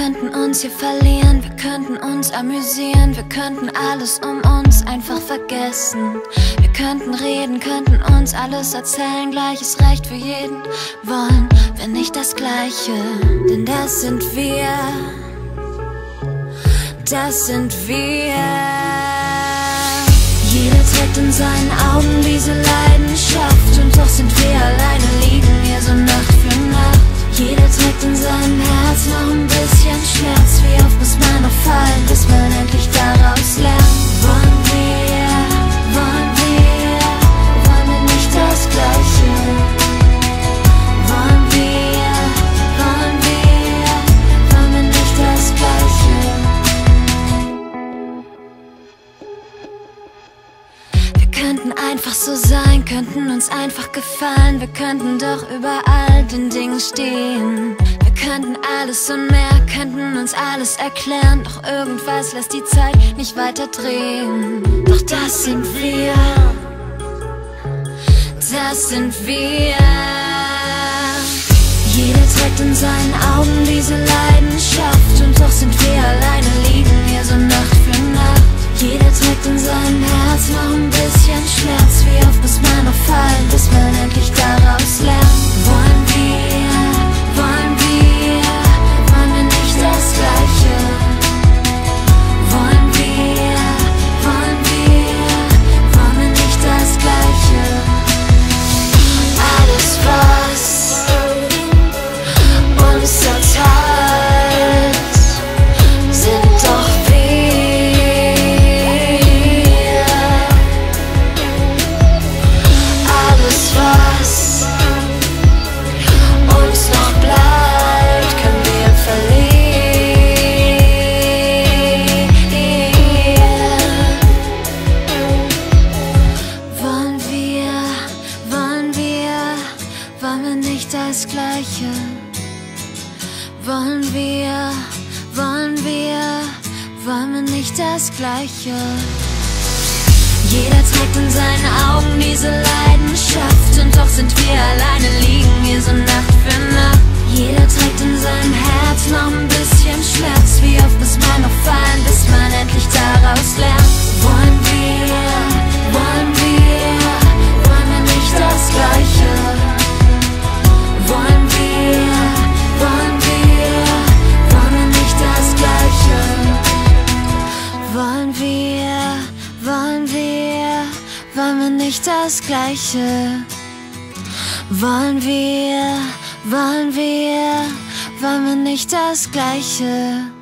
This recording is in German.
könnten uns hier verlieren, wir könnten uns amüsieren, wir könnten alles um uns einfach vergessen. Wir könnten reden, könnten uns alles erzählen, Gleiches reicht für jeden. Wollen wir nicht das Gleiche? Denn das sind wir, das sind wir. Jeder trägt in seinen Augen diese Leidenschaft, und doch sind wir alleine, liegen hier so Nacht für Nacht. Jeder trägt in seinem Herz noch ein bisschen Schmerz. Wie oft muss man noch fallen, bis man endlich daraus lernt? Wollen wir nicht das Gleiche? Wollen wir nicht das Gleiche? Wir könnten einfach so sein, könnten uns einfach gefallen. Wir könnten doch über all den Dingen stehen. Wir könnten alles und mehr, könnten uns alles erklären. Doch irgendwas lässt die Zeit nicht weiter drehen. Doch das sind wir, das sind wir. Jeder trägt in seinen Augen diese Leidenschaft, und doch sind wir alleine, liegen hier so Nacht für Nacht. Jeder trägt in seinem Herz noch ein bisschen Schmerz. Wie oft muss man noch fallen, bis man endlich daraus lernt? Wollen wir nicht das Gleiche? Wollen wir nicht das Gleiche? Alles, was uns zerteilt, sind doch das Gleiche. Wollen wir nicht das Gleiche? Jeder trägt in seinen Augen diese Leidenschaft, und doch sind wir alleine, liegen hier so Nacht für Nacht. Jeder trägt in seinem Herz noch ein bisschen Schmerz. Wie oft muss man noch fallen, bis man endlich daraus lernt? Wollen wir nicht das Gleiche? Wollen wir nicht das Gleiche? Wollen wir nicht das Gleiche? Wollen wir nicht das Gleiche?